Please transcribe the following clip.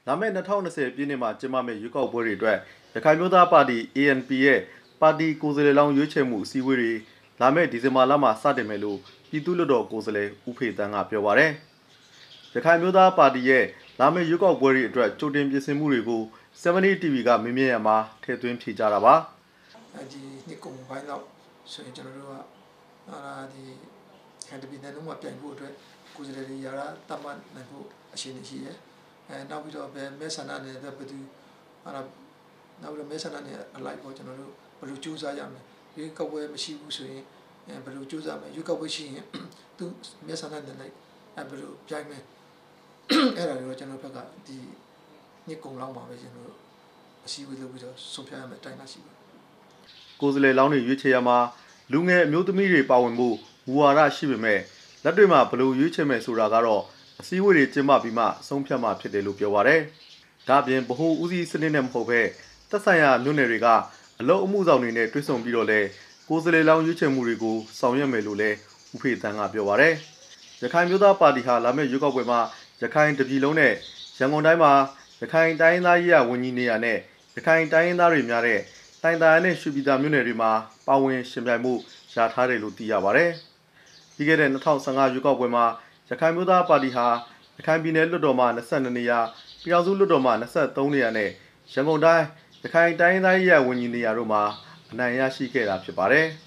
လာမယ့်2020ပြည့်နှစ်မှာကျင်းပမယ့်ရွေးကောက်ပွဲတွေအတွက်ရခိုင်မျိုးသားပါတီ ANP ရဲ့ပါတီကိုယ်စားလှယ်လောင်းရွေးချယ်မှုအစည်းအဝေးတွေလာမယ့်ဒီဇင်ဘာလမှာစတင်မယ်လို့ပြည်သူ့လွှတ်တော်ကိုယ်စားလှယ်ဦးဖေတန်းကပြောပါရယ်ရခိုင်မျိုးသားပါတီရဲ့လာမယ့်ရွေးကောက်ပွဲတွေအတွက်ကြိုတင်ပြင်ဆင်မှုတွေကို70 TV ကမင်းမြတ်ရမှာထည့်သွင်းဖြေကြတာပါဒီနှစ်ကုန်ပိုင်းတော့ဆိုရင်ကျွန်တော်တို့ကဒီခံတပီတဲ့လုံးဝပြိုင်ဖို့အတွက်ကိုယ်စားလှယ်တွေရာတတ်မှတ်နိုင်ဖို့အရှိန်ရှိရဲနောက်ပြီးတော့မဲဆန္ဒနယ်တဲ့ဘယ်သူနောက်ပြီးတော့မဲဆန္ဒနယ်အလိုက်ပေါ့ကျွန်တော်တို့ဘယ်လိုကြိုးစားရမလဲရွေးကောက်ပွဲမရှိဘူးဆိုရင်ဘယ်လိုကြိုးစားမလဲရွေးကောက်ပွဲရှိရင်သူမဲဆန္ဒနယ်လိုက်ဘယ်လိုပြိုင်မယ်အဲ့ဒါတွေကျွန်တော်ဘက်ကဒီနှစ်ကုန်လောက်မှာပဲကျွန်တော်တို့အစည်းအဝေးလုပ်ပြီးတော့ဆုံးဖြတ်ရမယ်တိုင်းတာရှိပါတယ်ကိုယ်စားလှယ်လောင်းတွေရွေးချယ်ရမှာလူငယ်အမျိုးသမီးတွေပါဝင်မှုမူဝါဒရှိပေမဲ့လက်တွေ့မှာဘယ်လိုရွေးချယ်မယ်ဆိုတာကတော့အစည်းအဝေးတွေကျင်းပပြီးမှဆုံးဖြတ်မှဖြစ်တယ်လို့ပြောပါရယ်ဒါပြင်ဗဟိုဦးစီးစနစ်နဲ့မဟုတ်ဘဲသက်ဆိုင်ရာမြို့နယ်တွေကအလုပ်အမှုဆောင်တွေနဲ့တွဲဆုံပြီးတော့လဲကိုယ်စားလှယ်လောင်းရွေးချယ်မှုတွေကိုဆောင်ရွက်မယ်လို့လဲဦးဖေတန်းကပြောပါရယ်ရခိုင်မျိုးသားပါတီဟာလာမယ့်ရွေးကောက်ပွဲမှာရခိုင်တပြည်လုံးနဲ့ရန်ကုန်တိုင်းမှာရခိုင်တိုင်းသားရေးဝန်ကြီးနေရာနဲ့ရခိုင်တိုင်းရင်းသားတွေများတဲ့တိုင်တာရနဲ့ရွှေပြည်သာမြို့နယ်တွေမှာပါဝင်ရှင်ပြိုင်မှုရထားတယ်လို့သိရပါဗျ။ပြီးခဲ့တဲ့2015ရွေးကောက်ပွဲမှာရခိုင်မျိုးသားပါတီဟာရခိုင်ပြည်နယ်လွှတ်တော်မှာ22နေရာပြည်ထောင်စုလွှတ်တော်မှာ23နေရာနဲ့ရန်ကုန်တိုင်းရခိုင်တိုင်းသားရေးဝန်ကြီးနေရာတို့မှာအနိုင်ရရှိခဲ့တာဖြစ်ပါတယ်။